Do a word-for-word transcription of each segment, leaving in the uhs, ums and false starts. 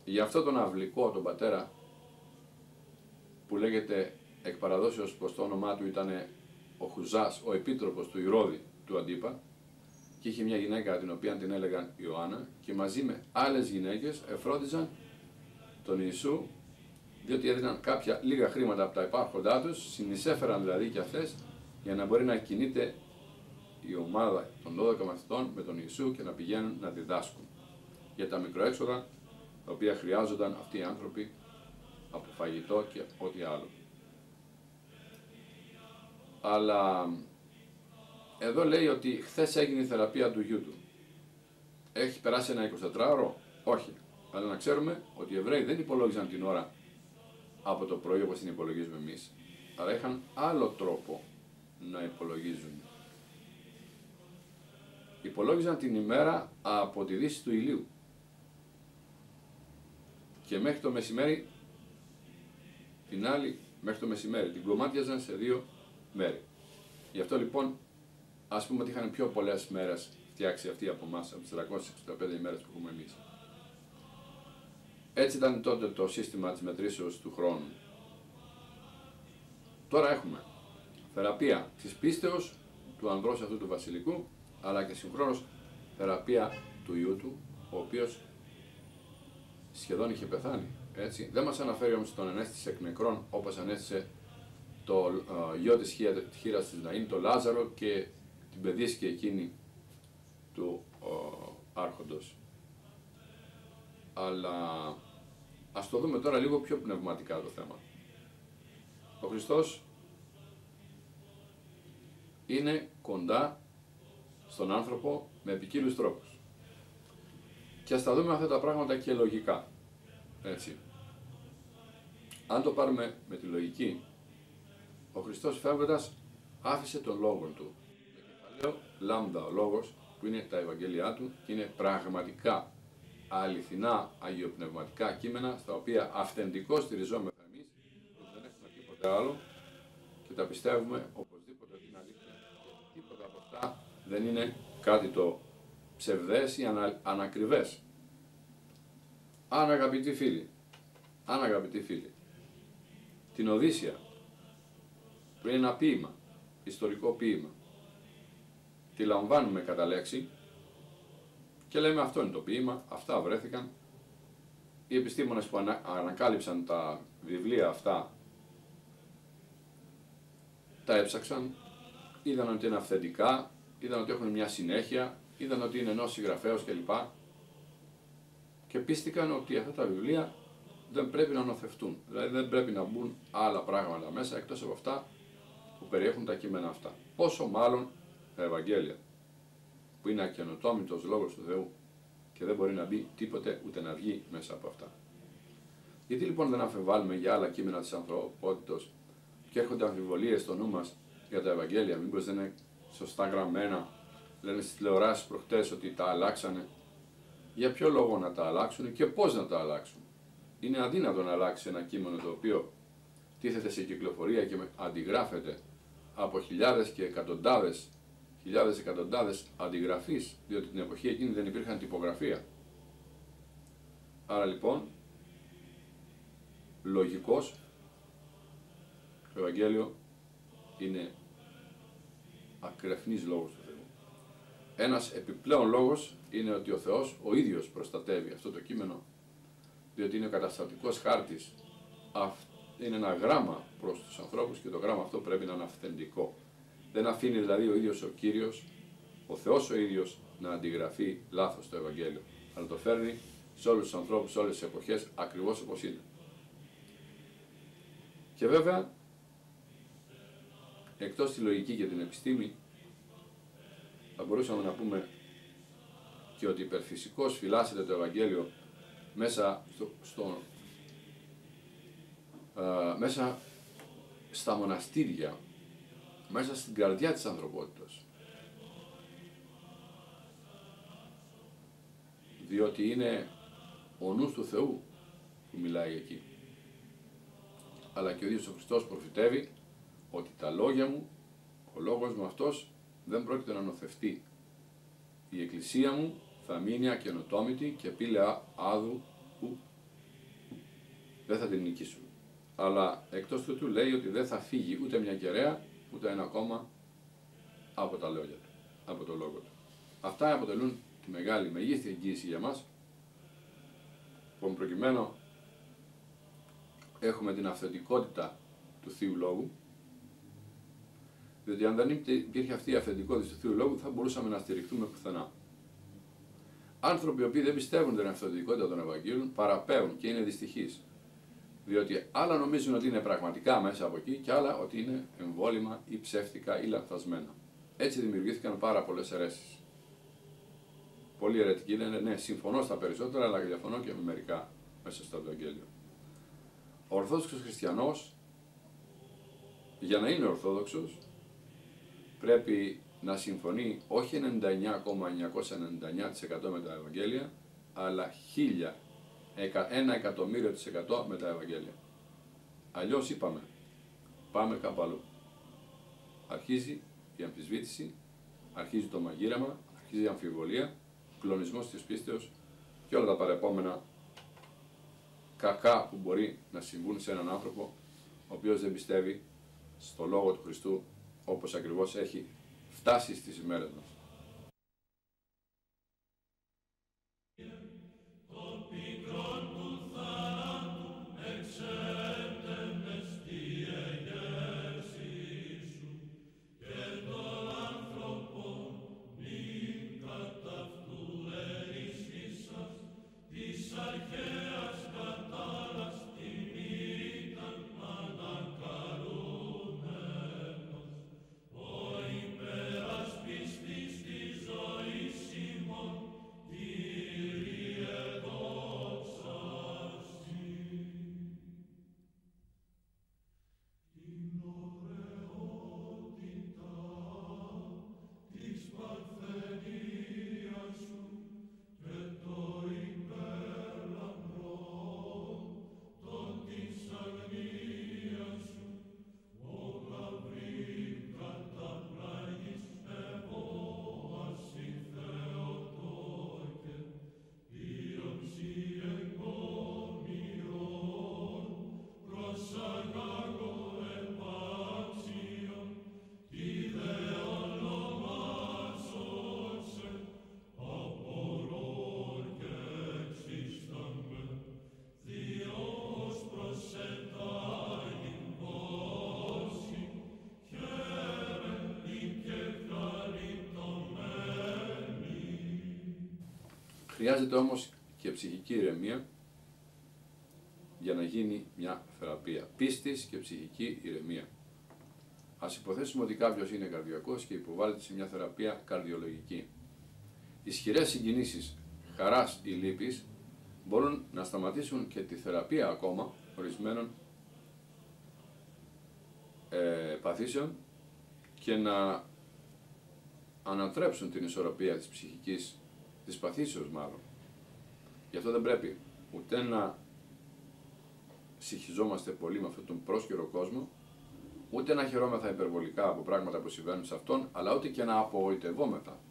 για αυτό τον αυλικό, τον πατέρα, που λέγεται εκ παραδόσεως πως το όνομά του ήταν ο Χουζάς, ο επίτροπος του Ηρώδη του Αντίπα, και είχε μια γυναίκα την οποία την έλεγαν Ιωάννα, και μαζί με άλλες γυναίκες εφρόντιζαν τον Ιησού, διότι έδιναν κάποια λίγα χρήματα από τα υπάρχοντά τους, συνεισέφεραν δηλαδή και αυτές, για να μπορεί να κινείται η ομάδα των δώδεκα μαθητών με τον Ιησού και να πηγαίνουν να διδάσκουν για τα μικροέξοδα τα οποία χρειάζονταν αυτοί οι άνθρωποι από φαγητό και ό,τι άλλο. Αλλά εδώ λέει ότι χθες έγινε η θεραπεία του γιού του. Έχει περάσει ένα εικοσιτετράωρο? Όχι. Αλλά να ξέρουμε ότι οι Εβραίοι δεν υπολόγιζαν την ώρα από το πρωί όπως την υπολογίζουμε εμείς, αλλά είχαν άλλο τρόπο να υπολογίζουν. Υπολόγιζαν την ημέρα από τη δύση του ηλίου και μέχρι το μεσημέρι, την άλλη μέχρι το μεσημέρι, την κομμάτιαζαν σε δύο μέρη. Γι' αυτό λοιπόν ας πούμε ότι είχαν πιο πολλές μέρες φτιάξει αυτοί από εμάς, από τις τριακόσιες εξήντα πέντε ημέρες που έχουμε εμείς. Έτσι ήταν τότε το σύστημα της μετρήσεως του χρόνου. Τώρα έχουμε θεραπεία της πίστεως του ανδρός αυτού του βασιλικού, αλλά και συγχρόνως θεραπεία του ιού του, ο οποίος σχεδόν είχε πεθάνει. Έτσι. Δεν μας αναφέρει όμως τον ανέστησε εκ νεκρών, όπως ανέστησε το uh, γιο της χήρας της Ναΐν, το Λάζαρο, και την παιδίσκη εκείνη του uh, άρχοντος. Αλλά ας το δούμε τώρα λίγο πιο πνευματικά το θέμα. Ο Χριστός είναι κοντά στον άνθρωπο με ποικίλους τρόπους. Και ας τα δούμε αυτά τα πράγματα και λογικά. Έτσι. Αν το πάρουμε με τη λογική, ο Χριστός φεύγοντας άφησε τον λόγο του. Με κεφαλαίο λάμδα ο λόγος, που είναι τα Ευαγγέλια του και είναι πραγματικά αληθινά αγιοπνευματικά κείμενα, στα οποία αυθεντικώς στηριζόμεθα εμείς, που δεν έχουμε τίποτε άλλο και τα πιστεύουμε οπωσδήποτε ότι είναι αλήθεια. Και τίποτα από αυτά δεν είναι κάτι το ψευδές ή ανα, ανακριβές. Αν αγαπητοί φίλοι, αν αγαπητοί φίλοι, την Οδύσσεια, που είναι ένα ποίημα, ιστορικό ποίημα, τη λαμβάνουμε κατά λέξη και λέμε αυτό είναι το ποίημα, αυτά βρέθηκαν. Οι επιστήμονες που ανα, ανακάλυψαν τα βιβλία αυτά τα έψαξαν, είδαν ότι είναι αυθεντικά, είδαν ότι έχουν μια συνέχεια, είδαν ότι είναι ενός συγγραφέως κλπ. Και πίστηκαν ότι αυτά τα βιβλία δεν πρέπει να νοθευτούν, δηλαδή δεν πρέπει να μπουν άλλα πράγματα μέσα εκτός από αυτά που περιέχουν τα κείμενα αυτά. Πόσο μάλλον τα Ευαγγέλια, που είναι ακαινοτόμητος λόγος του Θεού και δεν μπορεί να μπει τίποτε ούτε να βγει μέσα από αυτά. Γιατί λοιπόν δεν αμφιβάλλουμε για άλλα κείμενα της ανθρωπότητος και έρχονται αμφιβολίες στο νου μας για τα Ευαγγέλια, μήπως δεν είναι σωστά γραμμένα, λένε στις τηλεοράσεις προχτές ότι τα αλλάξανε. Για ποιο λόγο να τα αλλάξουν και πώς να τα αλλάξουν? Είναι αδύνατο να αλλάξει ένα κείμενο το οποίο τίθεται σε κυκλοφορία και αντιγράφεται από χιλιάδες και εκατοντάδες, χιλιάδες εκατοντάδες αντιγραφείς, διότι την εποχή εκείνη δεν υπήρχαν τυπογραφία. Άρα λοιπόν, λογικός, το Ευαγγέλιο είναι ακρεφνής λόγος του Θεού. Ένας επιπλέον λόγος είναι ότι ο Θεός ο ίδιος προστατεύει αυτό το κείμενο, διότι είναι ο καταστατικός χάρτης. Είναι ένα γράμμα προς τους ανθρώπους και το γράμμα αυτό πρέπει να είναι αυθεντικό. Δεν αφήνει δηλαδή ο ίδιος ο Κύριος, ο Θεός ο ίδιος, να αντιγραφεί λάθος το Ευαγγέλιο, αλλά το φέρνει σε όλους τους ανθρώπους, σε όλες τις εποχές, ακριβώς όπως είναι. Και βέβαια, εκτός τη λογική και την επιστήμη, θα μπορούσαμε να πούμε και ότι υπερφυσικώς φυλάσσεται το Ευαγγέλιο μέσα, στο, στο, α, μέσα στα μοναστήρια, μέσα στην καρδιά της ανθρωπότητας. Διότι είναι ο νους του Θεού που μιλάει εκεί. Αλλά και ο ίδιος ο Χριστός προφητεύει ότι τα λόγια μου, ο λόγος μου αυτός δεν πρόκειται να νοθευτεί. Η Εκκλησία μου θα μείνει ακαινοτόμητη και πύλη άδου που δεν θα την νικήσουν. Αλλά εκτός τούτου λέει ότι δεν θα φύγει ούτε μια κεραία, ούτε ένα κόμμα από τα λόγια του, από το λόγο του. Αυτά αποτελούν τη μεγάλη, μεγίστη εγγύηση για μας, που προκειμένου έχουμε την αυθεντικότητα του Θείου Λόγου, διότι αν δεν υπήρχε αυτή η αυθεντικότητα του Θείου Λόγου, θα μπορούσαμε να στηριχτούμε πουθενά. Άνθρωποι οι οποίοι δεν πιστεύουν την αυθεντικότητα των Ευαγγέλων παραπέουν και είναι δυστυχείς. Διότι άλλα νομίζουν ότι είναι πραγματικά μέσα από εκεί και άλλα ότι είναι εμβόλυμα ή ψεύτικα ή λανθασμένα. Έτσι δημιουργήθηκαν πάρα πολλές αιρέσεις. Πολλοί αιρετικοί λένε ναι, συμφωνώ στα περισσότερα, αλλά διαφωνώ και με μερικά μέσα στο Ευαγγέλιο. Ο Ορθόδοξος Χριστιανός, για να είναι Ορθόδοξος, πρέπει να συμφωνεί όχι ενενήντα εννιά κόμμα εννιακόσια ενενήντα εννιά τοις εκατό με τα Ευαγγέλια, αλλά χίλια, ένα εκατομμύριο της εκατό με τα Ευαγγέλια. Αλλιώς είπαμε, πάμε κάπου αλλού. Αρχίζει η αμφισβήτηση, αρχίζει το μαγείρεμα, αρχίζει η αμφιβολία, κλονισμός της πίστεως και όλα τα παρεπόμενα κακά που μπορεί να συμβούν σε έναν άνθρωπο ο οποίος δεν πιστεύει στο Λόγο του Χριστού όπως ακριβώς έχει φτάσει στις ημέρες μας. Χρειάζεται όμως και ψυχική ηρεμία για να γίνει μια θεραπεία. Πίστης και ψυχική ηρεμία. Ας υποθέσουμε ότι κάποιος είναι καρδιακός και υποβάλλεται σε μια θεραπεία καρδιολογική. Ισχυρές συγκινήσεις χαράς ή λύπης μπορούν να σταματήσουν και τη θεραπεία ακόμα ορισμένων ε, παθήσεων και να ανατρέψουν την ισορροπία της ψυχικής, της παθήσεως μάλλον. Γι' αυτό δεν πρέπει ούτε να συγχυζόμαστε πολύ με αυτόν τον πρόσκαιρο κόσμο, ούτε να χαιρόμεθα υπερβολικά από πράγματα που συμβαίνουν σε αυτόν, αλλά ούτε και να απογοητευόμεθα.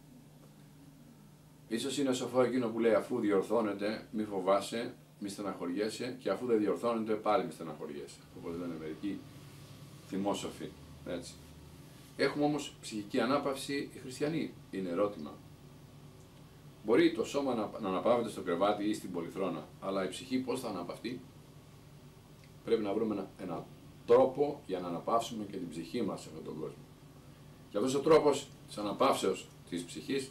Ίσως είναι σοφό εκείνο που λέει αφού διορθώνεται μη φοβάσαι, μη στεναχωριέσαι και αφού δεν διορθώνεται πάλι μη στεναχωριέσαι, όπως λένε μερικοί θυμόσοφοι. Έτσι. Έχουμε όμως ψυχική ανάπαυση οι χριστιανοί, είναι ερώτημα. Μπορεί το σώμα να, να αναπαύεται στο κρεβάτι ή στην πολυθρόνα, αλλά η ψυχή πώς θα αναπαυτεί? Πρέπει να βρούμε ένα, ένα τρόπο για να αναπαύσουμε και την ψυχή μας σε αυτόν τον κόσμο. Και αυτός ο τρόπος της αναπαύσεως της ψυχής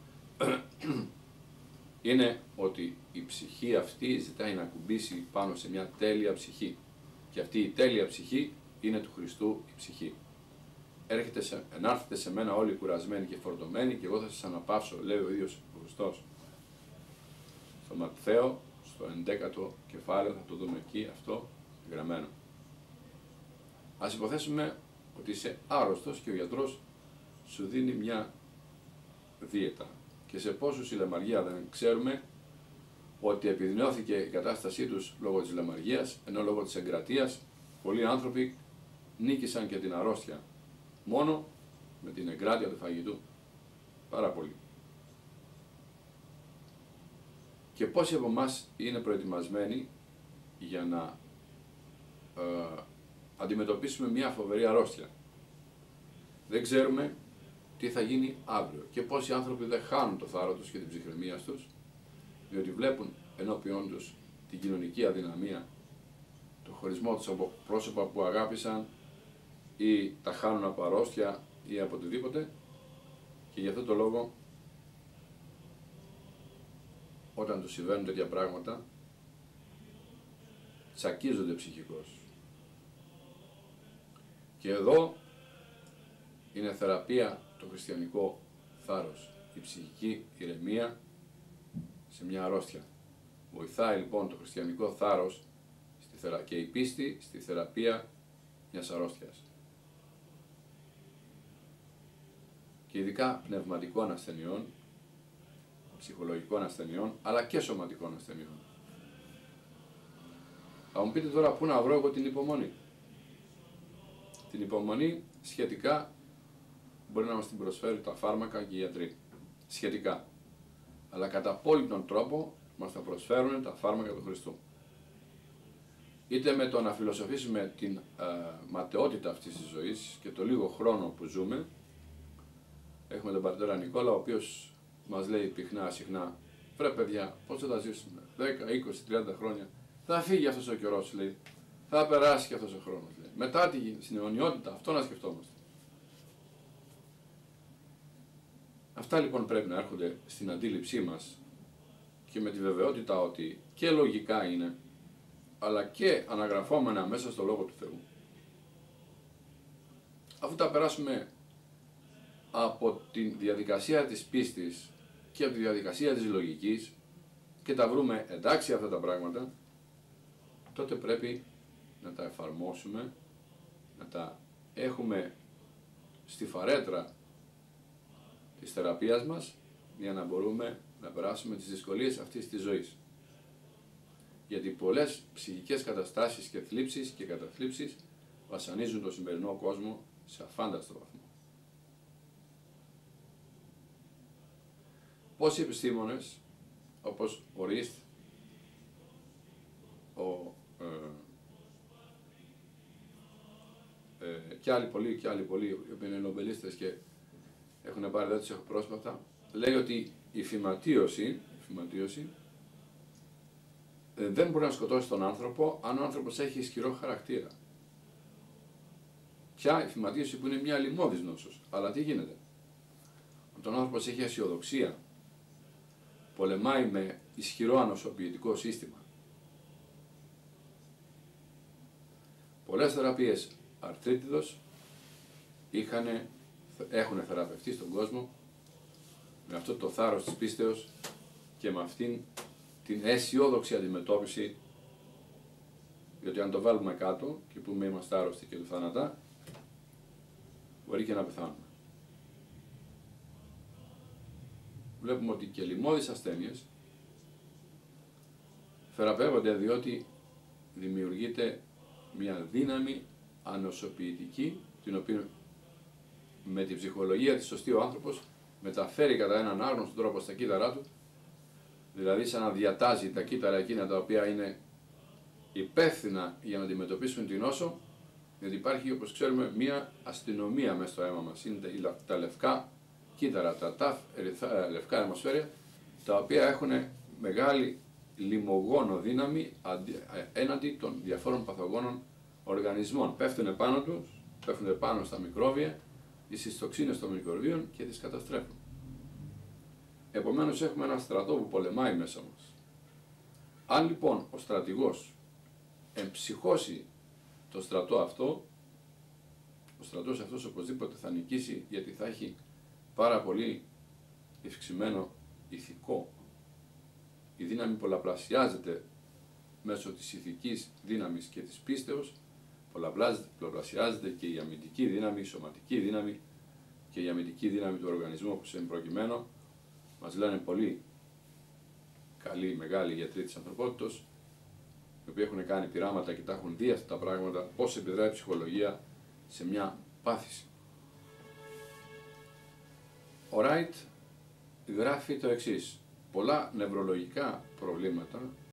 είναι ότι η ψυχή αυτή ζητάει να κουμπίσει πάνω σε μια τέλεια ψυχή. Και αυτή η τέλεια ψυχή είναι του Χριστού η ψυχή. Έρχεται σε, ενάρθετε σε μένα όλοι κουρασμένοι και φορτωμένοι και εγώ θα σας αναπαύσω, λέει ο ίδιος ο Χριστός. Στο Ματθαίο, στο ενδέκατο κεφάλαιο, θα το δούμε εκεί αυτό γραμμένο. Ας υποθέσουμε ότι είσαι άρρωστος και ο γιατρός σου δίνει μια δίαιτα. Και σε πόσους η λαιμαργία δεν ξέρουμε ότι επιδεινώθηκε η κατάστασή τους λόγω της λαιμαργίας, ενώ λόγω της εγκρατείας πολλοί άνθρωποι νίκησαν και την αρρώστια μόνο με την εγκράτεια του φαγητού. Πάρα πολύ. Και πόσοι από εμάς είναι προετοιμασμένοι για να ε, αντιμετωπίσουμε μια φοβερή αρρώστια. Δεν ξέρουμε τι θα γίνει αύριο και πόσοι άνθρωποι δεν χάνουν το θάρρο τους και την ψυχραιμία τους, διότι βλέπουν ενώπιον τους την κοινωνική αδυναμία, το χωρισμό τους από πρόσωπα που αγάπησαν ή τα χάνουν από αρρώστια ή από οτιδήποτε, και γι' αυτό το λόγο όταν τους συμβαίνουν τέτοια πράγματα τσακίζονται ψυχικώς. Και εδώ είναι θεραπεία το χριστιανικό θάρρος, η ψυχική ηρεμία σε μια αρρώστια. Βοηθάει λοιπόν το χριστιανικό θάρρος στη θερα... και η πίστη στη θεραπεία μιας αρρώστιας. Και ειδικά πνευματικών ασθενειών, ψυχολογικών ασθενειών, αλλά και σωματικών ασθενειών. Θα μου πείτε τώρα πού να βρω εγώ την υπομονή. Την υπομονή σχετικά μπορεί να μας την προσφέρει τα φάρμακα και οι γιατροί. Σχετικά. Αλλά κατά απόλυτον τρόπο μας τα προσφέρουν τα φάρμακα του Χριστού. Είτε με το να φιλοσοφήσουμε την ε, ματαιότητα αυτής της ζωής και το λίγο χρόνο που ζούμε. Έχουμε τον πατέρα Νικόλα, ο οποίος μας λέει πυκνά συχνά: «Βρε παιδιά, πώς θα τα ζήσουμε, δέκα, είκοσι, τριάντα χρόνια, θα φύγει αυτός ο καιρός», λέει, «θα περάσει και αυτός ο χρόνος», λέει. Μετά τη στην αιωνιότητα, αυτό να σκεφτόμαστε. Αυτά λοιπόν πρέπει να έρχονται στην αντίληψή μας και με τη βεβαιότητα ότι και λογικά είναι, αλλά και αναγραφόμενα μέσα στο Λόγο του Θεού. Αφού τα περάσουμε από τη διαδικασία της πίστης και από τη διαδικασία της λογικής και τα βρούμε εντάξει αυτά τα πράγματα, τότε πρέπει να τα εφαρμόσουμε, να τα έχουμε στη φαρέτρα της θεραπείας μας, για να μπορούμε να περάσουμε τις δυσκολίες αυτής της ζωής. Γιατί πολλές ψυχικές καταστάσεις και θλίψεις και καταθλίψεις βασανίζουν τον σημερινό κόσμο σε αφάνταστο βαθμό. Πόσοι επιστήμονες, όπως ο Ριστ, ο, ε, ε, και άλλοι πολλοί, και άλλοι πολλοί, οι οποίοι είναι νομπελίστες και έχουν πάρει, δεν τους έχω πρόσφατα, λέει ότι η φυματίωση, η φυματίωση ε, δεν μπορεί να σκοτώσει τον άνθρωπο αν ο άνθρωπος έχει ισχυρό χαρακτήρα. Πια η φυματίωση που είναι μια λοιμώδης νόσος. Αλλά τι γίνεται? Όταν ο άνθρωπος έχει αισιοδοξία, πολεμάει με ισχυρό ανοσοποιητικό σύστημα. Πολλές θεραπείες αρθρίτιδος είχανε, έχουν θεραπευτεί στον κόσμο με αυτό το θάρρος της πίστεως και με αυτήν την αισιόδοξη αντιμετώπιση, διότι αν το βάλουμε κάτω και πούμε είμαστε άρρωστοι και του θάνατα, μπορεί και να πεθάνουμε. Βλέπουμε ότι και λοιμώδεις ασθένειες θεραπεύονται διότι δημιουργείται μια δύναμη ανοσοποιητική, την οποία με τη ψυχολογία της σωστή ο άνθρωπος μεταφέρει κατά έναν άγνωστο τρόπο στα κύτταρά του, δηλαδή σαν να διατάζει τα κύτταρα εκείνα τα οποία είναι υπεύθυνα για να αντιμετωπίσουν την νόσο, γιατί υπάρχει, όπως ξέρουμε, μια αστυνομία μέσα στο αίμα μας. Είναι τα λευκά κύτταρα, τα ταφ, λευκά αιμοσφαίρια, τα οποία έχουν μεγάλη λιμογόνο δύναμη έναντι των διαφόρων παθογόνων οργανισμών. Πέφτουν πάνω τους, πέφτουν πάνω στα μικρόβια ή στις τοξίνες των μικροβίων και τις καταστρέφουν. Επομένως έχουμε ένα στρατό που πολεμάει μέσα μας. Αν λοιπόν ο στρατηγός εμψυχώσει το στρατό αυτό, ο στρατός αυτός οπωσδήποτε θα νικήσει, γιατί θα έχει πάρα πολύ ευξημένο ηθικό. Η δύναμη πολλαπλασιάζεται μέσω της ηθικής δύναμης και της πίστεως, πολλαπλασιάζεται και η αμυντική δύναμη, η σωματική δύναμη και η αμυντική δύναμη του οργανισμού, όπως είναι προκειμένο. Μας λένε πολύ καλοί, μεγάλοι γιατροί της ανθρωπότητας, οι οποίοι έχουν κάνει πειράματα και τα έχουν δει αυτά τα πράγματα, πώς επιδράει η ψυχολογία σε μια πάθηση. Ο Ράιτ γράφει το εξής: πολλά νευρολογικά προβλήματα